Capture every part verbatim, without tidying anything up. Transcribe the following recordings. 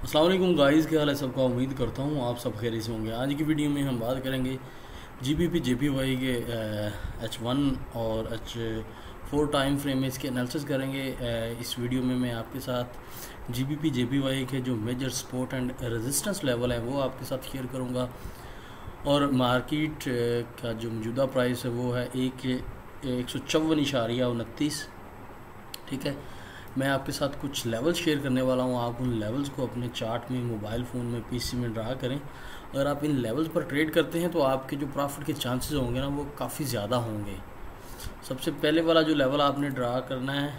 अस्सलाम वालेकुम गाइस, क्या हाल है सबका। उम्मीद करता हूँ आप सब खैरियत से होंगे। आज की वीडियो में हम बात करेंगे G B P J P Y के एच वन और एच फोर टाइम फ्रेम में इसके एनालिसिस करेंगे। अ, इस वीडियो में मैं आपके साथ G B P J P Y के जो major support and resistance level है वो आपके साथ शेयर करूँगा। और मार्केट का जो मौजूदा प्राइस है वो है एक एक सौ चौवन इशारिया उनतीस। ठीक है, मैं आपके साथ कुछ लेवल शेयर करने वाला हूँ। आप उन लेवल्स को अपने चार्ट में, मोबाइल फ़ोन में, पीसी में ड्रा करें। अगर आप इन लेवल्स पर ट्रेड करते हैं तो आपके जो प्रॉफिट के चांसेस होंगे ना वो काफ़ी ज़्यादा होंगे। सबसे पहले वाला जो लेवल आपने ड्रा करना है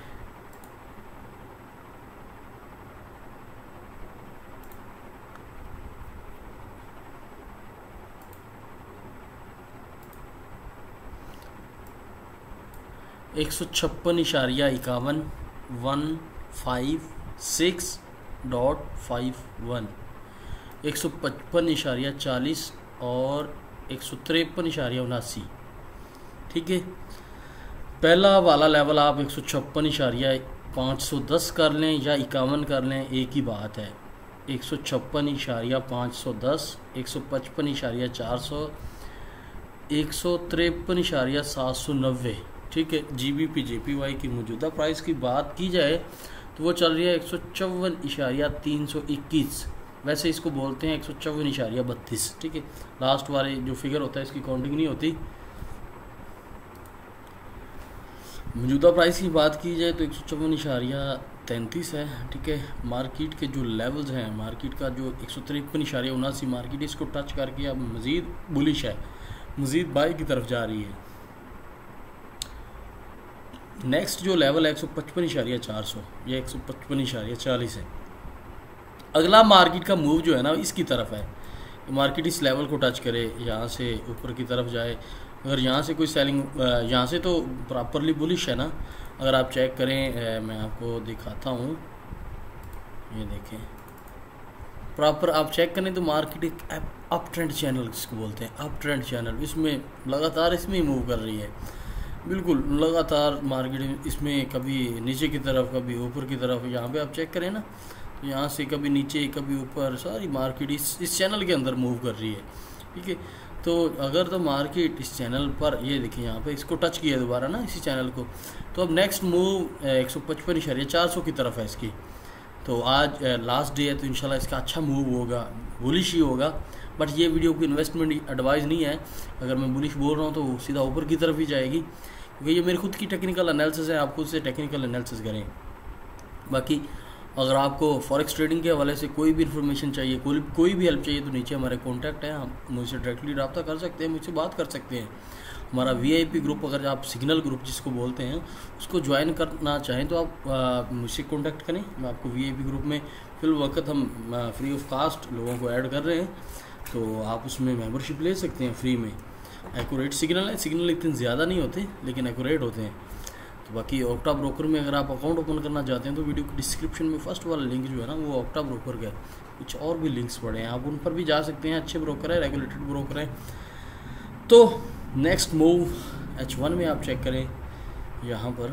एक सौ छप्पन इशारिया इक्यावन one five six dot five one, एक सौ पचपन इशारिया चालीस और एक सौ तिरपन इशारिया उनासी। ठीक है, पहला वाला लेवल आप एक सौ छप्पन इशारिया पाँच सौ दस कर लें या इक्यावन कर लें, एक ही बात है। एक सौ छप्पन इशारिया पाँच सौ दस, एक सौ पचपन इशारिया चार सौ, एक सौ तिरपन इशारिया सात सौ नब्बे। ठीक है, G B P J P Y की मौजूदा प्राइस की बात की जाए तो वो चल रही है एक सौ चौवन इशारिया तीन सौ इक्कीस। वैसे इसको बोलते हैं एक सौ चौवन इशारिया बत्तीस। ठीक है, लास्ट वाले जो फिगर होता है इसकी काउंटिंग नहीं होती। मौजूदा प्राइस की बात की जाए तो एक सौ चौवन इशारिया तैंतीस है। ठीक है, मार्केट के जो लेवल्स हैं, मार्केट का जो एक सौ तिरपन इशारिया उनासी, मार्केट इसको टच करके अब मज़ीद बुलिश है, मज़ीद बाई की तरफ जा रही है। नेक्स्ट जो लेवल है एक सौ पचपन इशारिया चार सौ या एक सौ पचपन इशारिया चालीस है। अगला मार्केट का मूव जो है ना इसकी तरफ है। मार्केट इस लेवल को टच करे, यहाँ से ऊपर की तरफ जाए। अगर यहाँ से कोई सेलिंग, यहाँ से तो प्रॉपरली बुलिश है ना। अगर आप चेक करें, मैं आपको दिखाता हूँ, ये देखें प्रॉपर आप चेक करें तो मार्केट एक अप ट्रेंड चैनल जिसको बोलते हैं, अप ट्रेंड चैनल, इसमें लगातार इसमें ही मूव कर रही है। बिल्कुल लगातार मार्केट इसमें कभी नीचे की तरफ, कभी ऊपर की तरफ। यहाँ पे आप चेक करें ना तो यहाँ से कभी नीचे कभी ऊपर, सारी मार्केट इस इस चैनल के अंदर मूव कर रही है। ठीक है, तो अगर तो मार्केट इस चैनल पर, ये देखिए यहाँ पे इसको टच किया दोबारा ना इसी चैनल को, तो अब नेक्स्ट मूव एक सौ पचपन इशारिया चार सौ की तरफ है इसकी। तो आज लास्ट डे है तो इंशाल्लाह इसका अच्छा मूव होगा, बुलिश ही होगा। बट ये वीडियो कोई इन्वेस्टमेंट एडवाइस नहीं है। अगर मैं बुलिश बोल रहा हूँ तो वो सीधा ऊपर की तरफ ही जाएगी, क्योंकि ये मेरी खुद की टेक्निकल एनालिसिस है। आप खुद से टेक्निकल एनालिसिस करें। बाकी अगर आपको फॉरेक्स ट्रेडिंग के हवाले से कोई भी इन्फॉर्मेशन चाहिए, कोई कोई भी हेल्प चाहिए तो नीचे हमारे कॉन्टैक्ट हैं, आप मुझसे डायरेक्टली रब्ता कर सकते हैं, मुझसे बात कर सकते हैं। हमारा वी आई पी ग्रुप, अगर आप सिग्नल ग्रुप जिसको बोलते हैं उसको ज्वाइन करना चाहें तो आप मुझसे कॉन्टैक्ट करें। मैं आपको वी आई पी ग्रुप में फिल वक्त हम फ्री ऑफ कास्ट लोगों को ऐड कर रहे हैं, तो आप उसमें मेंबरशिप ले सकते हैं फ्री में। एक्यूरेट सिग्नल है, सिग्नल इतने ज़्यादा नहीं होते लेकिन एक्यूरेट होते हैं। तो बाकी ऑक्टा ब्रोकर में अगर आप अकाउंट ओपन करना चाहते हैं तो वीडियो के डिस्क्रिप्शन में फर्स्ट वाला लिंक जो है ना वो ऑक्टा ब्रोकर का है। कुछ और भी लिंक्स पड़े हैं, आप उन पर भी जा सकते हैं। अच्छे ब्रोकर है, रेगुलेटेड ब्रोकर है। तो नेक्स्ट मूव एच वन में आप चेक करें, यहाँ पर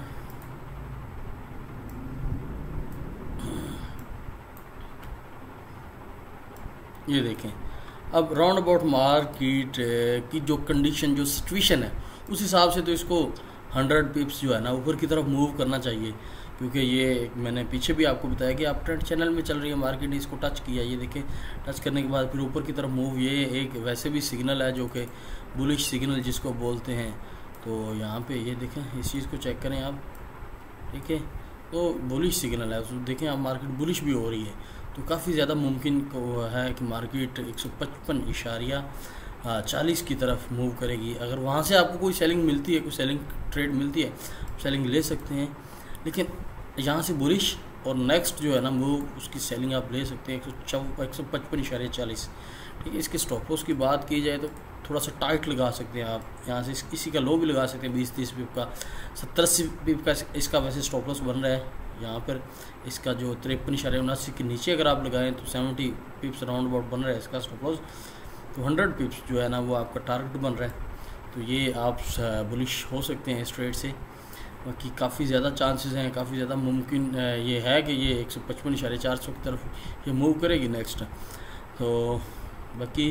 ये देखें। अब राउंड अबाउट मार्केट की जो कंडीशन, जो सिचुएशन है उस हिसाब से तो इसको हंड्रेड पिप्स जो है ना ऊपर की तरफ मूव करना चाहिए, क्योंकि ये मैंने पीछे भी आपको बताया कि आप ट्रेंड चैनल में चल रही है मार्केट ने इसको टच किया। ये देखें, टच करने के बाद फिर ऊपर की तरफ मूव, ये एक वैसे भी सिग्नल है जो कि बुलिश सिग्नल जिसको बोलते हैं। तो यहाँ पे ये देखें, इस चीज़ को चेक करें आप। ठीक है, तो बुलिश सिग्नल है, तो देखें आप मार्केट बुलिश भी हो रही है। तो काफ़ी ज़्यादा मुमकिन है कि मार्केट एक सौ पचपन इशारिया चालीस की तरफ मूव करेगी। अगर वहाँ से आपको कोई सेलिंग मिलती है, कोई सेलिंग ट्रेड मिलती है, सेलिंग ले सकते हैं। लेकिन यहाँ से बुलिश और नेक्स्ट जो है ना मूव, उसकी सेलिंग आप ले सकते हैं एक सौ चौ एक सौ पचपन इशारिया चालीस। ठीक है, इसके स्टॉप लॉस की बात की जाए तो थोड़ा सा टाइट लगा सकते हैं आप। यहाँ से इस, इसी का लो भी लगा सकते हैं, बीस तीस पिप का, सत्तर अस्सी पिप का इसका वैसे स्टॉप लॉस बन रहा है। यहाँ पर इसका जो तिरपन इशारे उनासी के नीचे अगर आप लगाएं तो सेवेंटी पिप्स राउंड अबाउट बन रहा है इसका स्टॉप लॉस। तो हंड्रेड पिप्स जो है ना वो आपका टारगेट बन रहा है। तो ये आप बुलिश हो सकते हैं इस ट्रेड से। बाकी काफ़ी ज़्यादा चांसेस हैं, काफ़ी ज़्यादा मुमकिन अ, ये है कि ये एक सौ पचपन इशारे चार सौ की तरफ ये मूव करेगी नेक्स्ट। तो बाकी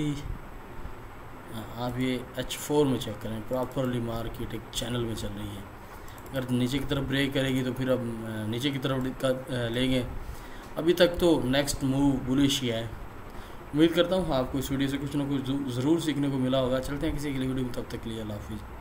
आप ये एच फोर में चेक करें, प्रॉपरली मार्केट एक चैनल में चल रही है। अगर नीचे की तरफ ब्रेक करेगी तो फिर अब अ, नीचे की तरफ का लेंगे। अभी तक तो नेक्स्ट मूव बुलिश ही है। उम्मीद करता हूँ आपको इस वीडियो से कुछ ना कुछ ज़रूर सीखने को मिला होगा। चलते हैं किसी अगली वीडियो में, तब तक के लिए अल्लाह हाफिज़।